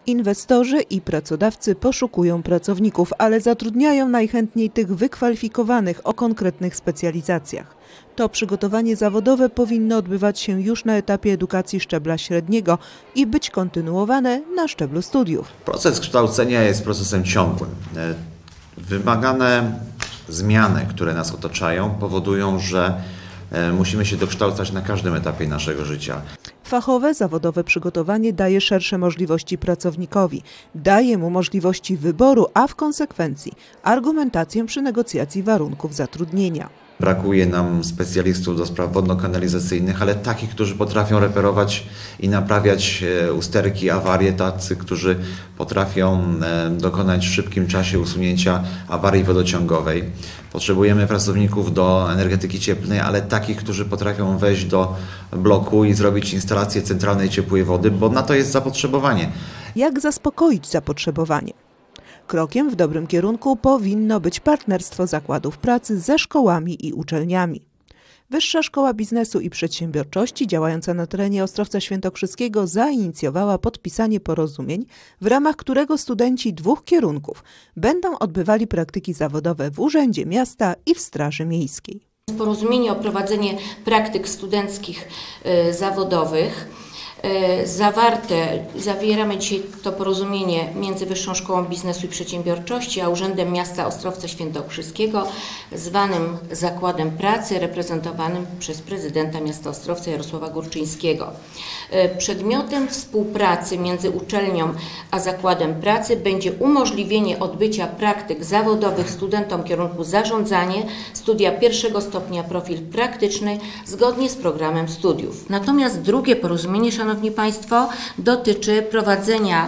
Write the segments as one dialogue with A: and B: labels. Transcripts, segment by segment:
A: Inwestorzy i pracodawcy poszukują pracowników, ale zatrudniają najchętniej tych wykwalifikowanych o konkretnych specjalizacjach. To przygotowanie zawodowe powinno odbywać się już na etapie edukacji szczebla średniego i być kontynuowane na szczeblu studiów.
B: Proces kształcenia jest procesem ciągłym. Wymagane zmiany, które nas otaczają, powodują, że musimy się dokształcać na każdym etapie naszego życia.
A: Fachowe, zawodowe przygotowanie daje szersze możliwości pracownikowi, daje mu możliwości wyboru, a w konsekwencji argumentację przy negocjacji warunków zatrudnienia.
B: Brakuje nam specjalistów do spraw wodno-kanalizacyjnych, ale takich, którzy potrafią reperować i naprawiać usterki, awarie, tacy, którzy potrafią dokonać w szybkim czasie usunięcia awarii wodociągowej. Potrzebujemy pracowników do energetyki cieplnej, ale takich, którzy potrafią wejść do bloku i zrobić instalację centralnej ciepłej wody, bo na to jest zapotrzebowanie.
A: Jak zaspokoić zapotrzebowanie? Krokiem w dobrym kierunku powinno być partnerstwo zakładów pracy ze szkołami i uczelniami. Wyższa Szkoła Biznesu i Przedsiębiorczości działająca na terenie Ostrowca Świętokrzyskiego zainicjowała podpisanie porozumień, w ramach którego studenci 2 kierunków będą odbywali praktyki zawodowe w Urzędzie Miasta i w Straży Miejskiej.
C: Porozumienie o prowadzenie praktyk studenckich zawodowych zawieramy dzisiaj to porozumienie między Wyższą Szkołą Biznesu i Przedsiębiorczości a Urzędem Miasta Ostrowca Świętokrzyskiego, zwanym Zakładem Pracy, reprezentowanym przez prezydenta miasta Ostrowca Jarosława Górczyńskiego. Przedmiotem współpracy między uczelnią a Zakładem Pracy będzie umożliwienie odbycia praktyk zawodowych studentom kierunku zarządzanie, studia 1. stopnia profil praktyczny zgodnie z programem studiów. Natomiast drugie porozumienie, Szanowni Państwo, dotyczy prowadzenia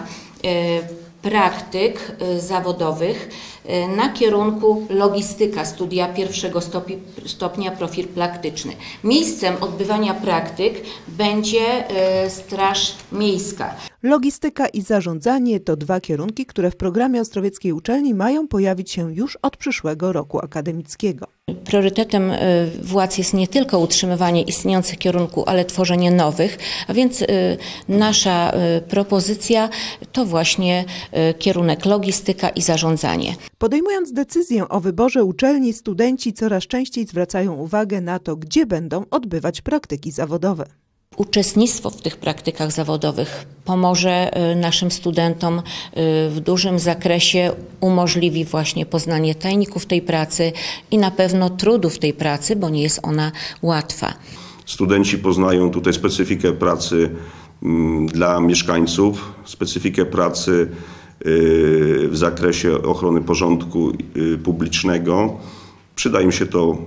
C: praktyk zawodowych na kierunku logistyka, studia 1. stopnia profil praktyczny. Miejscem odbywania praktyk będzie Straż Miejska.
A: Logistyka i zarządzanie to 2 kierunki, które w programie ostrowieckiej uczelni mają pojawić się już od przyszłego roku akademickiego.
C: Priorytetem władz jest nie tylko utrzymywanie istniejących kierunków, ale tworzenie nowych, a więc nasza propozycja to właśnie kierunek logistyka i zarządzanie.
A: Podejmując decyzję o wyborze uczelni, studenci coraz częściej zwracają uwagę na to, gdzie będą odbywać praktyki zawodowe.
C: Uczestnictwo w tych praktykach zawodowych pomoże naszym studentom w dużym zakresie, umożliwi właśnie poznanie tajników tej pracy i na pewno trudów tej pracy, bo nie jest ona łatwa.
D: Studenci poznają tutaj specyfikę pracy dla mieszkańców, specyfikę pracy w zakresie ochrony porządku publicznego. Przyda im się to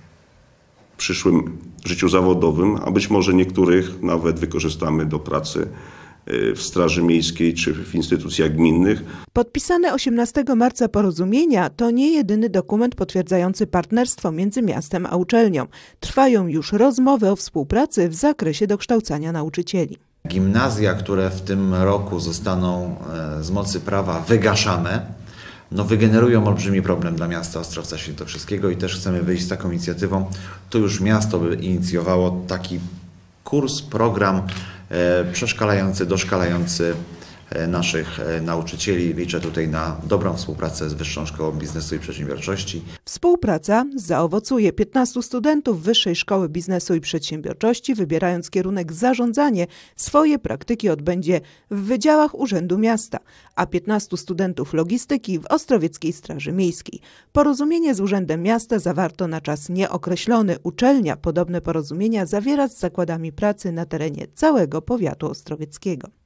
D: w przyszłym życiu zawodowym, a być może niektórych nawet wykorzystamy do pracy w Straży Miejskiej czy w instytucjach gminnych.
A: Podpisane 18 marca porozumienia to nie jedyny dokument potwierdzający partnerstwo między miastem a uczelnią. Trwają już rozmowy o współpracy w zakresie dokształcania nauczycieli.
B: Gimnazja, które w tym roku zostaną z mocy prawa wygaszane, wygenerują olbrzymi problem dla miasta Ostrowca Świętokrzyskiego i też chcemy wyjść z taką inicjatywą. To już miasto by inicjowało taki kurs, program przeszkalający, doszkalający naszych nauczycieli. Liczę tutaj na dobrą współpracę z Wyższą Szkołą Biznesu i Przedsiębiorczości.
A: Współpraca zaowocuje. 15 studentów Wyższej Szkoły Biznesu i Przedsiębiorczości, wybierając kierunek zarządzanie, swoje praktyki odbędzie w wydziałach Urzędu Miasta, a 15 studentów logistyki w Ostrowieckiej Straży Miejskiej. Porozumienie z Urzędem Miasta zawarto na czas nieokreślony. Uczelnia podobne porozumienia zawiera z zakładami pracy na terenie całego powiatu ostrowieckiego.